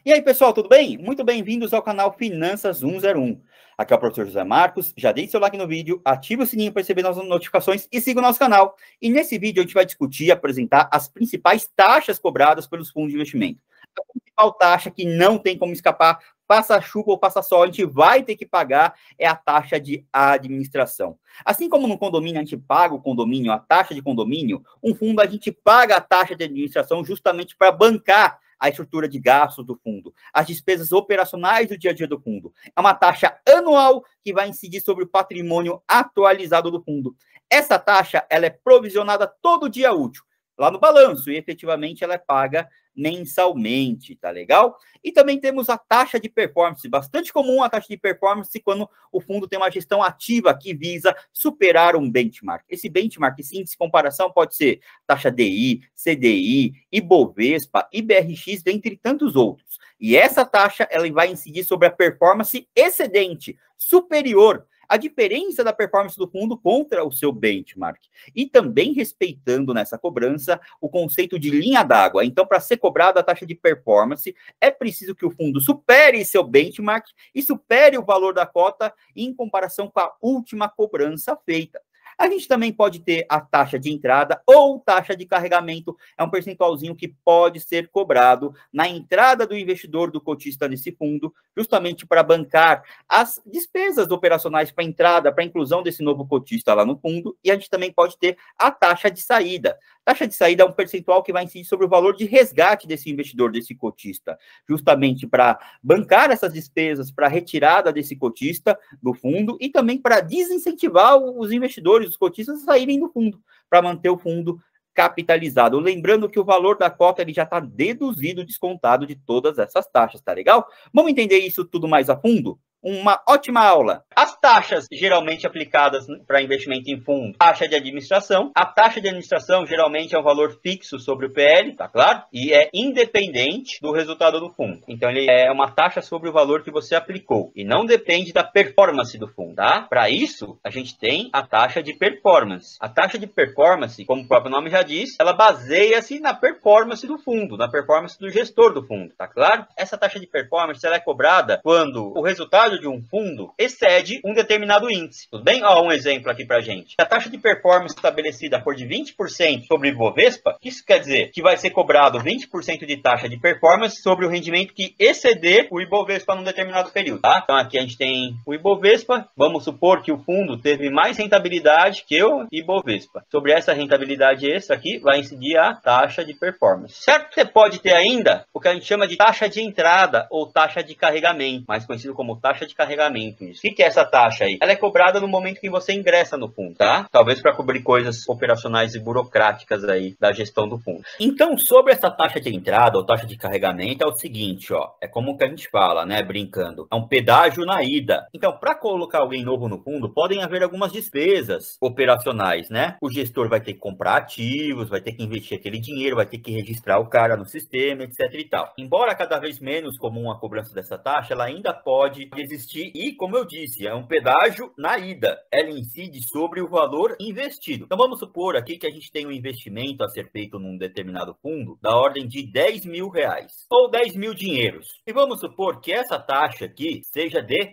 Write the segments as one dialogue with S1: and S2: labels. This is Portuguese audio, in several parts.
S1: E aí, pessoal, tudo bem? Muito bem-vindos ao canal Finanças 101. Aqui é o professor José Marcos. Já deixe seu like no vídeo, ative o sininho para receber nossas notificações e siga o nosso canal. E nesse vídeo a gente vai discutir e apresentar as principais taxas cobradas pelos fundos de investimento. A principal taxa que não tem como escapar, passa chuva ou passa sol, a gente vai ter que pagar é a taxa de administração. Assim como no condomínio a gente paga o condomínio, a taxa de condomínio, um fundo a gente paga a taxa de administração justamente para bancar a estrutura de gastos do fundo, as despesas operacionais do dia a dia do fundo. É uma taxa anual que vai incidir sobre o patrimônio atualizado do fundo. Essa taxa ela é provisionada todo dia útil, lá no balanço, e efetivamente ela é paga mensalmente, tá legal? E também temos a taxa de performance, bastante comum a taxa de performance quando o fundo tem uma gestão ativa que visa superar um benchmark. Esse benchmark, esse índice de comparação, pode ser taxa DI, CDI, Ibovespa, IBRX, dentre tantos outros. E essa taxa, ela vai incidir sobre a performance excedente, superior, a diferença da performance do fundo contra o seu benchmark. E também respeitando nessa cobrança o conceito de linha d'água. Então, para ser cobrada a taxa de performance, é preciso que o fundo supere seu benchmark e supere o valor da cota em comparação com a última cobrança feita. A gente também pode ter a taxa de entrada ou taxa de carregamento, é um percentualzinho que pode ser cobrado na entrada do investidor, do cotista nesse fundo, justamente para bancar as despesas operacionais para entrada, para inclusão desse novo cotista lá no fundo, e a gente também pode ter a taxa de saída. Taxa de saída é um percentual que vai incidir sobre o valor de resgate desse investidor, desse cotista, justamente para bancar essas despesas, para retirada desse cotista do fundo e também para desincentivar os investidores, os cotistas, a saírem do fundo, para manter o fundo capitalizado. Lembrando que o valor da cota ele já está deduzido, descontado de todas essas taxas, tá legal? Vamos entender isso tudo mais a fundo? Uma ótima aula. As taxas geralmente aplicadas para investimento em fundo, taxa de administração. A taxa de administração geralmente é um valor fixo sobre o PL, tá claro? E é independente do resultado do fundo. Então ele é uma taxa sobre o valor que você aplicou e não depende da performance do fundo, tá? Para isso, a gente tem a taxa de performance. A taxa de performance, como o próprio nome já diz, ela baseia-se na performance do fundo, na performance do gestor do fundo, tá claro? Essa taxa de performance ela é cobrada quando o resultado de um fundo excede um determinado índice, tudo bem? Ó, um exemplo aqui pra gente. A taxa de performance estabelecida for de 20% sobre o Ibovespa, isso quer dizer que vai ser cobrado 20% de taxa de performance sobre o rendimento que exceder o Ibovespa num determinado período, tá? Então aqui a gente tem o Ibovespa, vamos supor que o fundo teve mais rentabilidade que o Ibovespa. Sobre essa rentabilidade extra aqui, vai incidir a taxa de performance, certo? Você pode ter ainda o que a gente chama de taxa de entrada ou taxa de carregamento, mais conhecido como taxa de carregamento. Isso. O que é essa taxa aí? Ela é cobrada no momento que você ingressa no fundo, tá? Talvez para cobrir coisas operacionais e burocráticas aí da gestão do fundo. Então, sobre essa taxa de entrada ou taxa de carregamento, é o seguinte, ó, é como que a gente fala, né, brincando, é um pedágio na ida. Então, para colocar alguém novo no fundo, podem haver algumas despesas operacionais, né? O gestor vai ter que comprar ativos, vai ter que investir aquele dinheiro, vai ter que registrar o cara no sistema, etc e tal. Embora cada vez menos comum a cobrança dessa taxa, ela ainda pode existir e, como eu disse, é um pedágio na ida. Ela incide sobre o valor investido. Então, vamos supor aqui que a gente tem um investimento a ser feito num determinado fundo da ordem de 10 mil reais ou 10 mil dinheiros. E vamos supor que essa taxa aqui seja de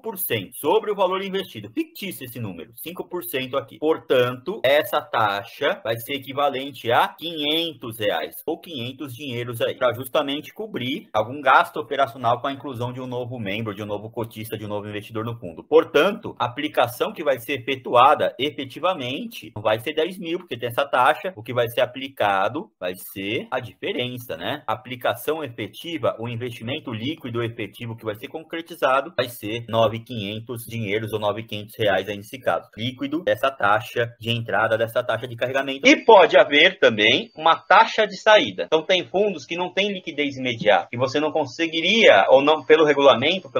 S1: 5% sobre o valor investido. Fictício esse número, 5% aqui. Portanto, essa taxa vai ser equivalente a 500 reais ou 500 dinheiros aí, para justamente cobrir algum gasto operacional com a inclusão de um novo membro, de um novo cotista, de um novo investidor no fundo. Portanto, a aplicação que vai ser efetuada efetivamente não vai ser 10 mil, porque tem essa taxa. O que vai ser aplicado vai ser a diferença, né? A aplicação efetiva, o investimento líquido efetivo que vai ser concretizado vai ser 9.500 dinheiros ou 9.500 reais aí nesse caso. Líquido dessa taxa de entrada, dessa taxa de carregamento. E pode haver também uma taxa de saída. Então tem fundos que não têm liquidez imediata, que você não conseguiria, ou não, pelo regulamento, pelo prospecto,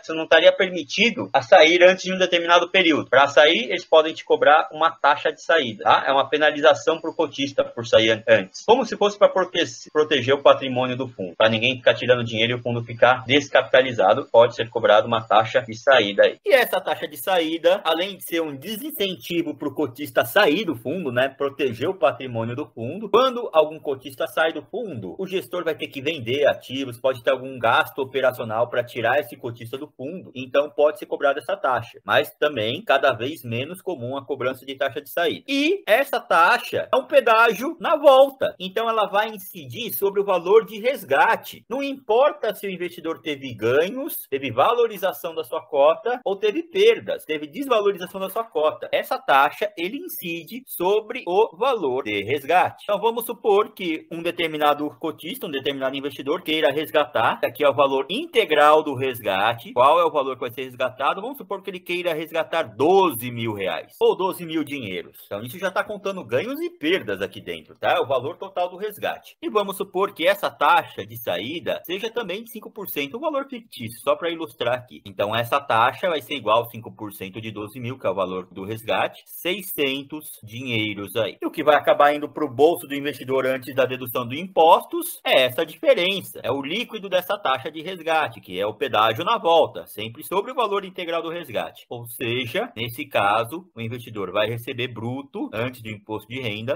S1: você não estaria permitido a sair antes de um determinado período. Para sair, eles podem te cobrar uma taxa de saída, tá? É uma penalização para o cotista por sair antes. Como se fosse para proteger o patrimônio do fundo, para ninguém ficar tirando dinheiro e o fundo ficar descapitalizado, pode ser cobrado uma taxa de saída aí. E essa taxa de saída, além de ser um desincentivo para o cotista sair do fundo, né, proteger o patrimônio do fundo, quando algum cotista sai do fundo, o gestor vai ter que vender ativos, pode ter algum gasto operacional para tirar esse cotista do fundo, então pode ser cobrada essa taxa, mas também cada vez menos comum a cobrança de taxa de saída. E essa taxa é um pedágio na volta, então ela vai incidir sobre o valor de resgate. Não importa se o investidor teve ganhos, teve valorização da sua cota ou teve perdas, teve desvalorização da sua cota. Essa taxa, ele incide sobre o valor de resgate. Então vamos supor que um determinado cotista, um determinado investidor queira resgatar, aqui é o valor integral do resgate. Qual é o valor que vai ser resgatado? Vamos supor que ele queira resgatar 12 mil reais ou 12 mil dinheiros. Então isso já está contando ganhos e perdas aqui dentro, tá? O valor total do resgate. E vamos supor que essa taxa de saída seja também de 5%, o valor fictício, só para ilustrar aqui. Então essa taxa vai ser igual a 5% de 12 mil, que é o valor do resgate, 600 dinheiros aí. E o que vai acabar indo para o bolso do investidor antes da dedução de impostos é essa diferença, é o líquido dessa taxa de resgate, que é o pedágio na volta, sempre sobre o valor integral do resgate. Ou seja, nesse caso, o investidor vai receber bruto, antes do imposto de renda,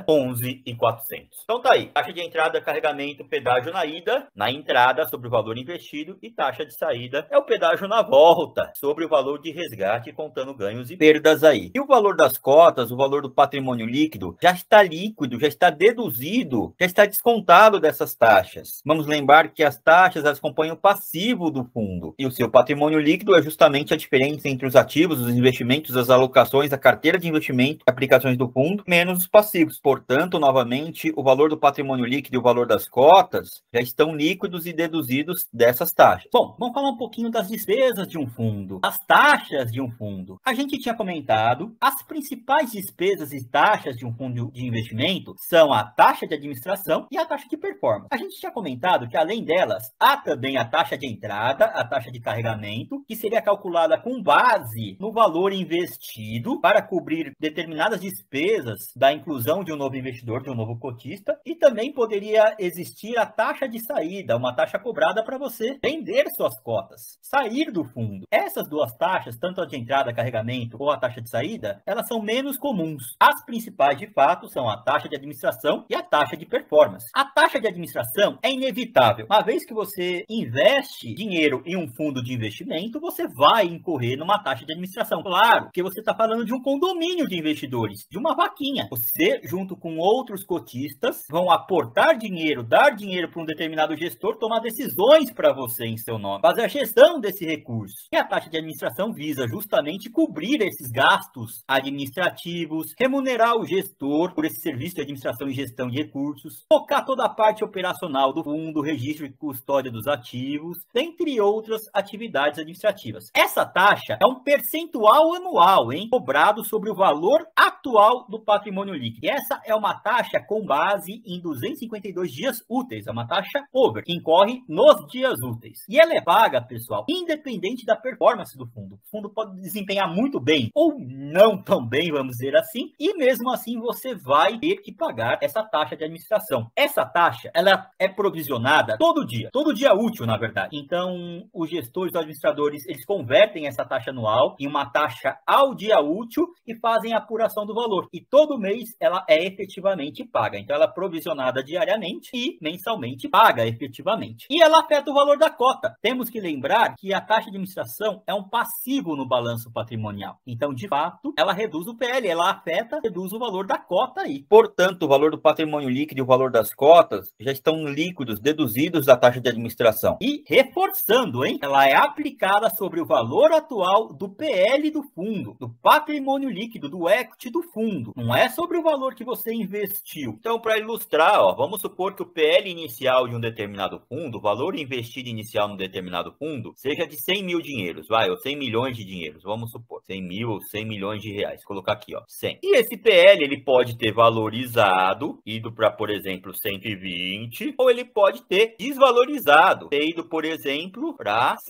S1: 11.400. Então tá aí, taxa de entrada, carregamento, pedágio na ida, na entrada sobre o valor investido, e taxa de saída é o pedágio na volta sobre o valor de resgate, contando ganhos e perdas aí. E o valor das cotas, o valor do patrimônio líquido, já está líquido, já está deduzido, já está descontado dessas taxas. Vamos lembrar que as taxas, elas compõem o passivo do fundo, e o seu patrimônio líquido é justamente a diferença entre os ativos, os investimentos, as alocações, a carteira de investimento, aplicações do fundo, menos os passivos. Portanto, novamente, o valor do patrimônio líquido e o valor das cotas já estão líquidos e deduzidos dessas taxas. Bom, vamos falar um pouquinho das despesas de um fundo, as taxas de um fundo. A gente tinha comentado, as principais despesas e taxas de um fundo de investimento são a taxa de administração e a taxa de performance. A gente tinha comentado que, além delas, há também a taxa de entrada, a taxa de carregamento, que seria calculada com base no valor investido para cobrir determinadas despesas da inclusão de um novo investidor, de um novo cotista, e também poderia existir a taxa de saída, uma taxa cobrada para você vender suas cotas, sair do fundo. Essas duas taxas, tanto a de entrada, carregamento ou a taxa de saída, elas são menos comuns. As principais, de fato, são a taxa de administração e a taxa de performance. A taxa de administração é inevitável. Uma vez que você investe dinheiro em um fundo de investimento, você vai incorrer numa taxa de administração. Claro, que você está falando de um condomínio de investidores, de uma vaquinha. Você, junto com outros cotistas, vão aportar dinheiro, dar dinheiro para um determinado gestor, tomar decisões para você em seu nome, fazer a gestão desse recurso. E a taxa de administração visa justamente cobrir esses gastos administrativos, remunerar o gestor por esse serviço de administração e gestão de recursos, focar toda a parte operacional do fundo, registro e custódia dos ativos, dentre outras atividades administrativas. Essa taxa é um percentual anual, cobrado sobre o valor atual do patrimônio líquido. E essa é uma taxa com base em 252 dias úteis, é uma taxa over, que incorre nos dias úteis. E ela é paga, pessoal, independente da performance do fundo. O fundo pode desempenhar muito bem ou não tão bem, vamos dizer assim, e mesmo assim você vai ter que pagar essa taxa de administração. Essa taxa, ela é provisionada todo dia útil, na verdade. Então, os gestores, os administradores, eles convertem essa taxa anual em uma taxa ao dia útil e fazem a apuração do valor. E todo mês ela é efetivamente paga. Então, ela é provisionada diariamente e mensalmente paga efetivamente. E ela afeta o valor da cota. Temos que lembrar que a taxa de administração é um passivo no balanço patrimonial. Então, de fato, ela reduz o PL, ela afeta, reduz o valor da cota aí. Portanto, o valor do patrimônio líquido e o valor das cotas já estão líquidos, deduzidos da taxa de administração. E reforçando, ela é aplicada sobre o valor atual do PL do fundo, do patrimônio líquido, do equity do fundo. Não é sobre o valor que você investiu. Então, para ilustrar, vamos supor que o PL inicial de um determinado fundo, o valor investido inicial num determinado fundo, seja de 100 mil dinheiros, ou 100 milhões de dinheiros, vamos supor, 100 mil ou 100 milhões de reais. Vou colocar aqui, 100. E esse PL, ele pode ter valorizado, ido para, por exemplo, 120, ou ele pode ter desvalorizado, ter ido, por exemplo, para 70.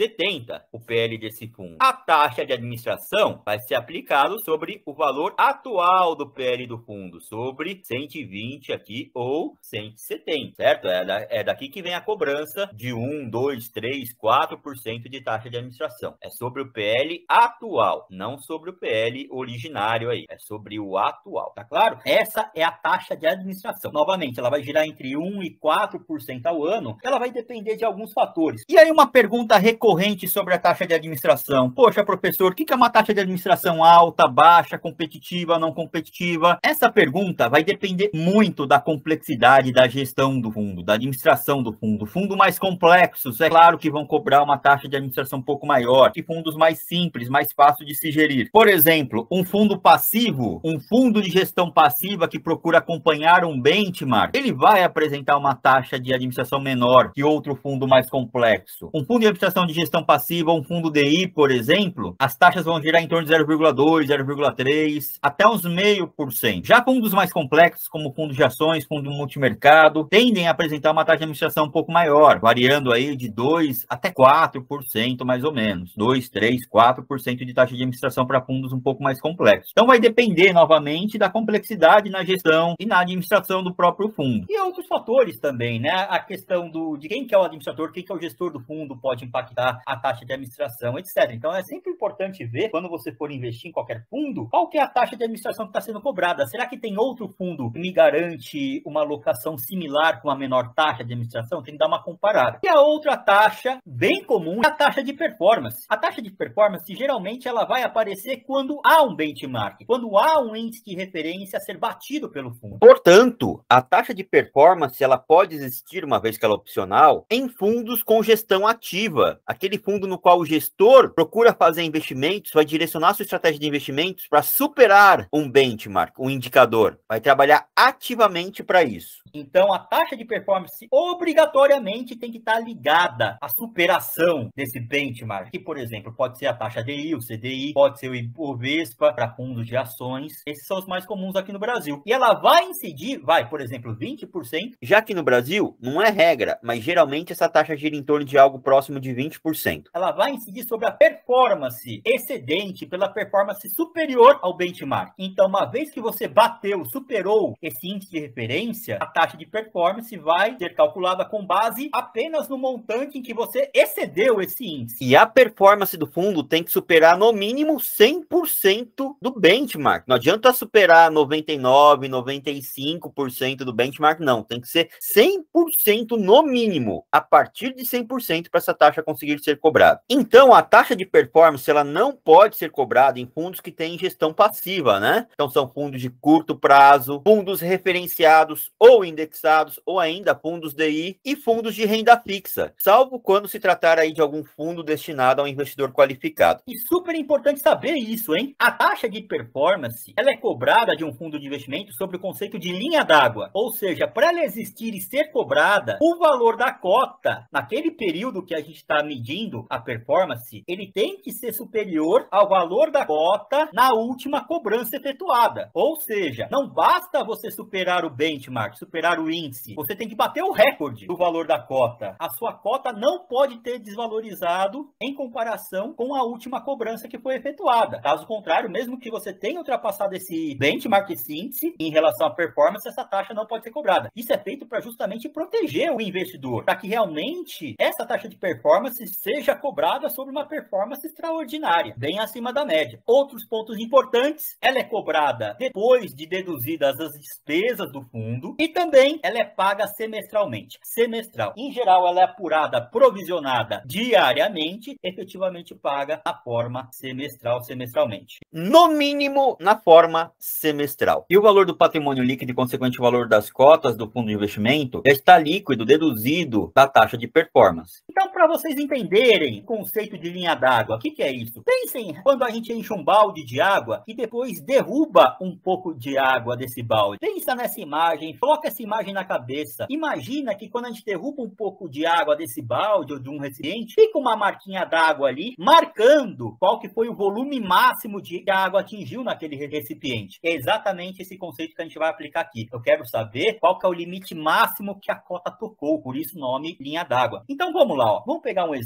S1: 150 o PL desse fundo. A taxa de administração vai ser aplicada sobre o valor atual do PL do fundo, sobre 120 aqui ou 170, certo? É daqui que vem a cobrança de 1, 2, 3, 4% de taxa de administração. É sobre o PL atual, não sobre o PL originário aí. É sobre o atual, tá claro? Essa é a taxa de administração. Novamente, ela vai girar entre 1 e 4% ao ano. Ela vai depender de alguns fatores. E aí uma pergunta recorrente sobre a taxa de administração. Poxa, professor, o que é uma taxa de administração alta, baixa, competitiva, não competitiva? Essa pergunta vai depender muito da complexidade da gestão do fundo, da administração do fundo. Fundo mais complexos, é claro que vão cobrar uma taxa de administração um pouco maior, e fundos mais simples, mais fácil de se gerir. Por exemplo, um fundo passivo, um fundo de gestão passiva que procura acompanhar um benchmark, ele vai apresentar uma taxa de administração menor que outro fundo mais complexo. Um fundo de administração de gestão passiva, um fundo DI, por exemplo, as taxas vão girar em torno de 0,2, 0,3, até uns 0,5%. Já fundos mais complexos, como fundos de ações, fundo multimercado, tendem a apresentar uma taxa de administração um pouco maior, variando aí de 2 até 4%, mais ou menos. 2, 3, 4% de taxa de administração para fundos um pouco mais complexos. Então vai depender, novamente, da complexidade na gestão e na administração do próprio fundo. E outros fatores também, né? A questão de quem que é o administrador, quem que é o gestor do fundo pode impactar a taxa de administração, etc. Então é sempre importante ver, quando você for investir em qualquer fundo, qual que é a taxa de administração que está sendo cobrada. Será que tem outro fundo que me garante uma alocação similar com uma menor taxa de administração? Tem que dar uma comparada. E a outra taxa bem comum é a taxa de performance. A taxa de performance, geralmente, ela vai aparecer quando há um benchmark, quando há um índice de referência a ser batido pelo fundo. Portanto, a taxa de performance, ela pode existir, uma vez que ela é opcional, em fundos com gestão ativa. Aquele fundo no qual o gestor procura fazer investimentos, vai direcionar sua estratégia de investimentos para superar um benchmark, um indicador. Vai trabalhar ativamente para isso. Então, a taxa de performance obrigatoriamente tem que estar ligada à superação desse benchmark, que, por exemplo, pode ser a taxa DI, o CDI, pode ser o Ibovespa para fundos de ações. Esses são os mais comuns aqui no Brasil. E ela vai incidir, por exemplo, 20%. Já que no Brasil não é regra, mas geralmente essa taxa gira em torno de algo próximo de 20%. Ela vai incidir sobre a performance excedente pela performance superior ao benchmark. Então, uma vez que você bateu, superou esse índice de referência, a taxa de performance vai ser calculada com base apenas no montante em que você excedeu esse índice. E a performance do fundo tem que superar no mínimo 100% do benchmark. Não adianta superar 99%, 95% do benchmark, não. Tem que ser 100% no mínimo. A partir de 100% para essa taxa conseguir ser cobrada. Então, a taxa de performance, ela não pode ser cobrada em fundos que têm gestão passiva, né? Então, são fundos de curto prazo, fundos referenciados ou indexados, ou ainda fundos DI e fundos de renda fixa, salvo quando se tratar aí de algum fundo destinado ao investidor qualificado. E super importante saber isso, hein? A taxa de performance, ela é cobrada de um fundo de investimento sobre o conceito de linha d'água, ou seja, para ela existir e ser cobrada, o valor da cota, naquele período que a gente está medindo a performance, ele tem que ser superior ao valor da cota na última cobrança efetuada. Ou seja, não basta você superar o benchmark, superar o índice, você tem que bater o recorde do valor da cota. A sua cota não pode ter desvalorizado em comparação com a última cobrança que foi efetuada. Caso contrário, mesmo que você tenha ultrapassado esse benchmark, esse índice, em relação à performance, essa taxa não pode ser cobrada. Isso é feito para justamente proteger o investidor, para que realmente essa taxa de performance seja cobrada sobre uma performance extraordinária, bem acima da média. Outros pontos importantes, ela é cobrada depois de deduzidas as despesas do fundo e também ela é paga semestralmente. Semestral. Em geral, ela é apurada, provisionada diariamente, efetivamente paga na forma semestral, semestralmente. No mínimo, na forma semestral. E o valor do patrimônio líquido e consequente valor das cotas do fundo de investimento já está líquido, deduzido da taxa de performance. Então, para vocês entenderem o conceito de linha d'água, o que é isso? Pensem quando a gente enche um balde de água e depois derruba um pouco de água desse balde. Pensa nessa imagem, coloca essa imagem na cabeça. Imagina que quando a gente derruba um pouco de água desse balde ou de um recipiente, fica uma marquinha d'água ali, marcando qual que foi o volume máximo que a água atingiu naquele recipiente. É exatamente esse conceito que a gente vai aplicar aqui. Eu quero saber qual que é o limite máximo que a cota tocou, por isso o nome linha d'água. Então vamos lá, ó. Vamos pegar um exemplo fictício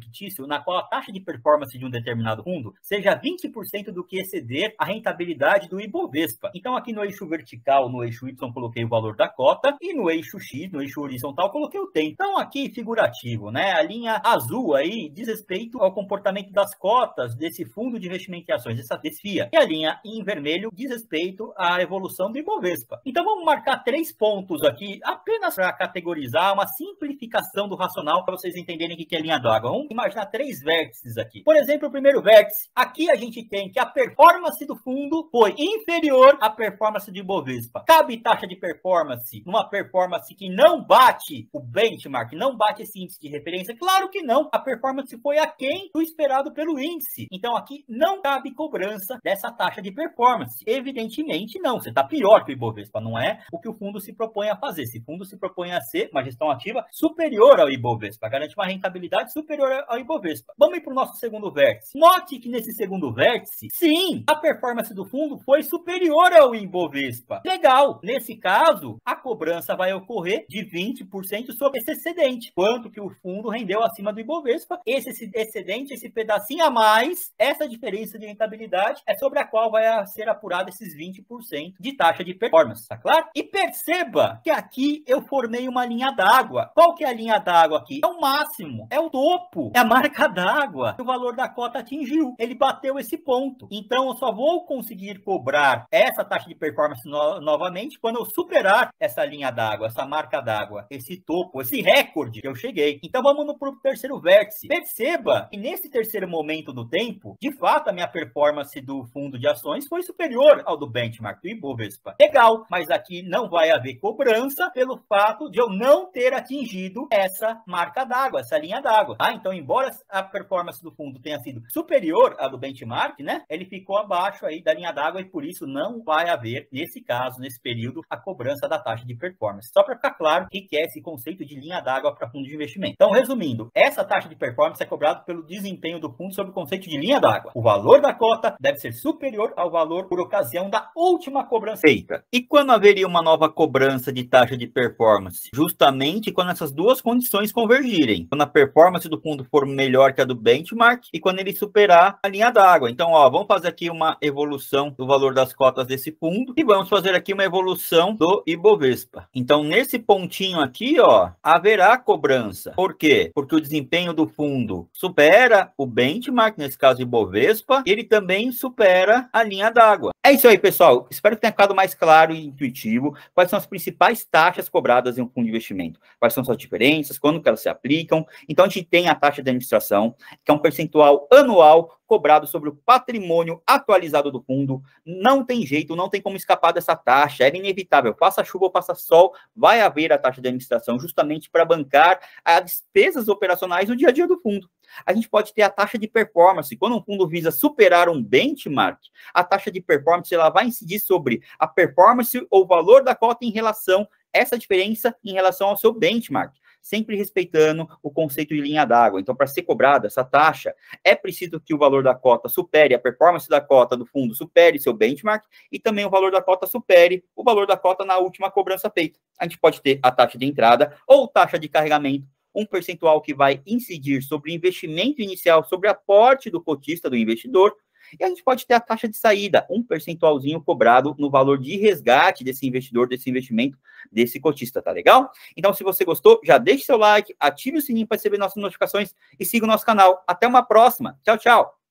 S1: fictício na qual a taxa de performance de um determinado fundo seja 20% do que exceder a rentabilidade do Ibovespa. Então, aqui no eixo vertical, no eixo Y, coloquei o valor da cota, e no eixo X, no eixo horizontal, coloquei o tempo. Então, aqui, figurativo, né? A linha azul aí diz respeito ao comportamento das cotas desse fundo de investimento em ações, essa desfia. E a linha em vermelho diz respeito à evolução do Ibovespa. Então, vamos marcar 3 pontos aqui, apenas para categorizar, uma simplificação do racional, para vocês entenderem o que é linha d'água. Vamos imaginar 3 vértices aqui. Por exemplo, o primeiro vértice, aqui a gente tem que a performance do fundo foi inferior à performance do Ibovespa. Cabe taxa de performance numa performance que não bate o benchmark, não bate esse índice de referência? Claro que não. A performance foi aquém do esperado pelo índice. Então, aqui não cabe cobrança dessa taxa de performance. Evidentemente, não. Você está pior que o Ibovespa. Não é o que o fundo se propõe a fazer. Esse fundo se propõe a ser uma gestão ativa superior ao Ibovespa, garante uma rentabilidade superior ao Ibovespa. Vamos ir para o nosso segundo vértice. Note que nesse segundo vértice, sim, a performance do fundo foi superior ao Ibovespa. Legal. Nesse caso, a cobrança vai ocorrer de 20% sobre esse excedente. Quanto que o fundo rendeu acima do Ibovespa? Esse excedente, esse pedacinho a mais, essa diferença de rentabilidade é sobre a qual vai ser apurado esses 20% de taxa de performance, tá claro? E perceba que aqui eu formei uma linha d'água. Qual que é a linha d'água aqui? É o máximo, é o topo, é a marca d'água que o valor da cota atingiu. Ele bateu esse ponto. Então, eu só vou conseguir cobrar essa taxa de performance novamente quando eu superar essa linha d'água, essa marca d'água, esse topo, esse recorde que eu cheguei. Então, vamos para o terceiro vértice. Perceba que nesse terceiro momento do tempo, de fato, a minha performance do fundo de ações foi superior ao do benchmark, do Ibovespa. Legal, mas aqui não vai haver cobrança pelo fato de eu não ter atingido essa marca d'água, essa linha d'água. Tá? Então, embora a performance do fundo tenha sido superior à do benchmark, né, ele ficou abaixo aí da linha d'água e por isso não vai haver, nesse caso, nesse período, a cobrança da taxa de performance. Só para ficar claro o que é esse conceito de linha d'água para fundo de investimento. Então, resumindo, essa taxa de performance é cobrada pelo desempenho do fundo sobre o conceito de linha d'água. O valor da cota deve ser superior ao valor por ocasião da última cobrança feita. E quando haveria uma nova cobrança de taxa de performance? Justamente quando essas duas condições convergirem. Quando a performance do fundo for melhor que a do benchmark e quando ele superar a linha d'água. Então, ó, vamos fazer aqui uma evolução do valor das cotas desse fundo e vamos fazer aqui uma evolução do Ibovespa. Então, nesse pontinho aqui, ó, haverá cobrança. Por quê? Porque o desempenho do fundo supera o benchmark, nesse caso Ibovespa, e ele também supera a linha d'água. É isso aí, pessoal. Espero que tenha ficado mais claro e intuitivo quais são as principais taxas cobradas em um fundo de investimento. Quais são suas diferenças, quando que elas se aplicam. Então, a gente tem a taxa de administração, que é um percentual anual cobrado sobre o patrimônio atualizado do fundo. Não tem jeito, não tem como escapar dessa taxa, é inevitável. Faça chuva ou faça sol, vai haver a taxa de administração justamente para bancar as despesas operacionais no dia a dia do fundo. A gente pode ter a taxa de performance. Quando um fundo visa superar um benchmark, a taxa de performance ela vai incidir sobre a performance ou valor da cota em relação a essa diferença em relação ao seu benchmark, sempre respeitando o conceito de linha d'água. Então, para ser cobrada essa taxa, é preciso que o valor da cota supere, a performance da cota do fundo supere seu benchmark e também o valor da cota supere o valor da cota na última cobrança feita. A gente pode ter a taxa de entrada ou taxa de carregamento, um percentual que vai incidir sobre o investimento inicial, sobre aporte do cotista, do investidor, e a gente pode ter a taxa de saída, um percentualzinho cobrado no valor de resgate desse investidor, desse investimento, desse cotista, tá legal? Então, se você gostou, já deixe seu like, ative o sininho para receber nossas notificações e siga o nosso canal. Até uma próxima. Tchau, tchau.